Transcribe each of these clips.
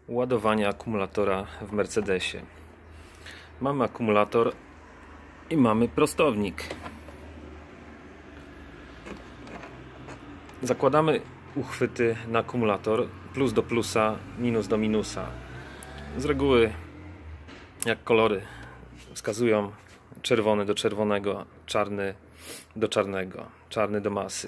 Ładowanie akumulatora w Mercedesie. Mamy akumulator i mamy prostownik. Zakładamy uchwyty na akumulator plus do plusa, minus do minusa. Z reguły, jak kolory wskazują, czerwony do czerwonego, czarny do czarnego, czarny do masy.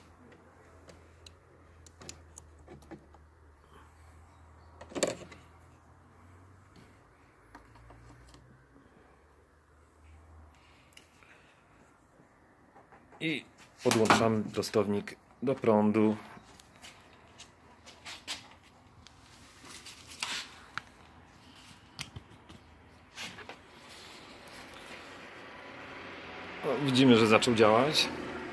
I podłączamy prostownik do prądu. Widzimy, że zaczął działać.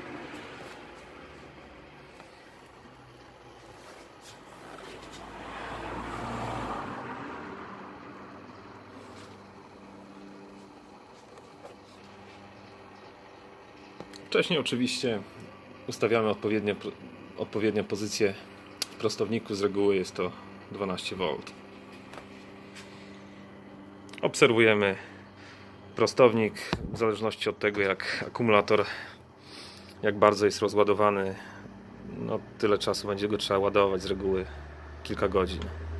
Wcześniej oczywiście ustawiamy odpowiednią pozycję w prostowniku. Z reguły jest to 12V. Obserwujemy prostownik w zależności od tego, jak akumulator, jak bardzo jest rozładowany. No, tyle czasu będzie go trzeba ładować, z reguły kilka godzin.